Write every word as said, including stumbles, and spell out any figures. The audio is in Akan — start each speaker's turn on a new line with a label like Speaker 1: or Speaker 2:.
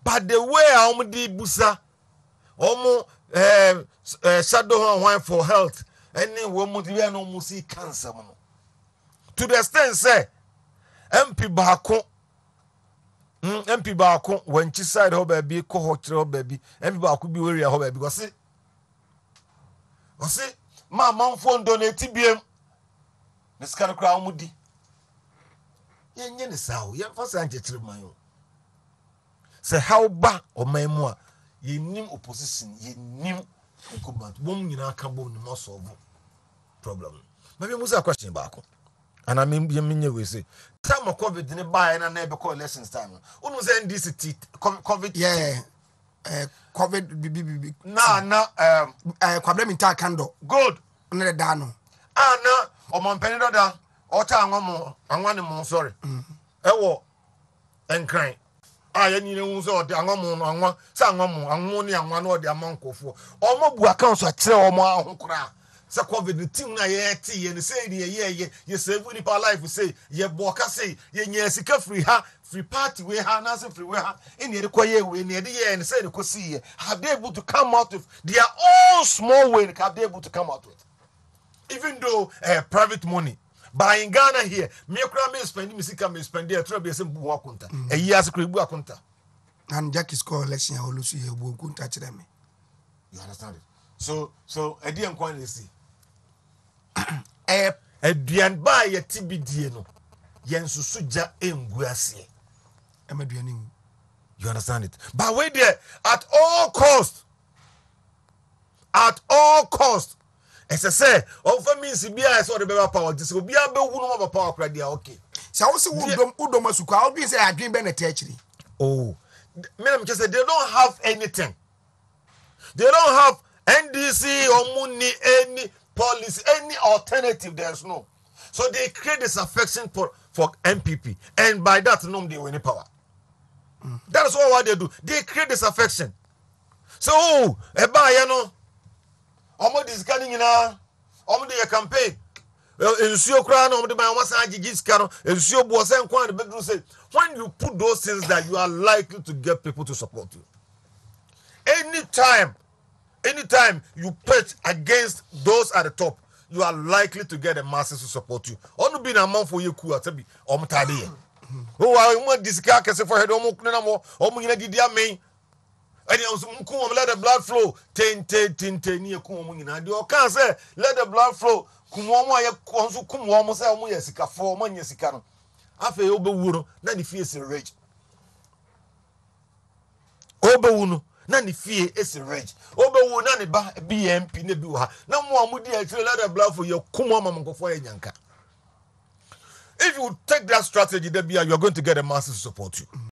Speaker 1: But the way I'm di busa, omo eh uh, shadow one for health, any woman we no musi cancer. To the extent say, M P Bako, M P Bako when she side ho baby, cohort ho baby, M P Bako be worried ho baby because see, see, my mom phone donate T B M. This kind of crowd mudi. Yen yen is how yen first anti my own. Say how ba or my more ye nim opposition ye nim incumbent woman you know can bo ni more solve problem. Maybe we say a question back. And I mean you mean we say time of COVID didn't buy and never call elections time. Who say N D C COVID
Speaker 2: yeah uh COVID
Speaker 1: na na um
Speaker 2: uh problem in candle
Speaker 1: good
Speaker 2: na dano
Speaker 1: ah na o mon peni da o cha anwo anwane mo sorry e wo enkran ah ya nyine hu so o de anwo mo anwa sa anwo mo anwo ni anwa na o de amankofo o mo bu account so kire o mo ahokora se COVID nineteen na ye ti ye ne say ye ye ye save ni pa life say ye boka say ye nya sika free ha free party we ha na say free we ha in ye ko ye we ne de ye ne say ne ko see ye have they able to come out with their own small way have they able to come out with even though uh, private money but in Ghana here me kura me spend me sika me spend there try be say bu akunta e yi asekura bu akunta
Speaker 2: and Jackie score election ho lusu ye bu akunta kire me
Speaker 1: you understand it so so e dey nkwan dey see eh aduan ba ye tibidie no ye nsusu ja engu ase
Speaker 2: e maduan
Speaker 1: you understand it but wait there at all cost at all cost as I say of means be I saw the better power this will be a be hu no power credit okay
Speaker 2: so we say udom udom asuka how be say adwin be na techiri
Speaker 1: oh me am just say they don't have anything they don't have N D C or money any policy any alternative there's no so they create this affection for for M P P and by that no they win power mm. That is all what they do they create this affection so oh e ba ye no omo discarding nyina omo dey campaign ensuo kra na omo dey ban wasa agigi ska no ensuo bo se nkwan de bedru say when you put those things that you are likely to get people to support you anytime anytime you pitch against those at the top you are likely to get the masses to support you onu be na man for you ku atabi omo tade ye o wa omo disika kese for head omo kunna mo omo nyina didi amen and you let the blood flow ten ten ten ten year kum nyina de o kan say let the blood flow kum omo aye konso kum omo say omo ye sika fo omo nya sika no afa obewu no na ni fie se rage obewu no na ni fie ese rage obewu na ni ba B M P na bi wa na mo amudi a kire let the blood flow ye kum omo mangofo ye nyanka if you take that strategy there be you are going to get the masses to support you.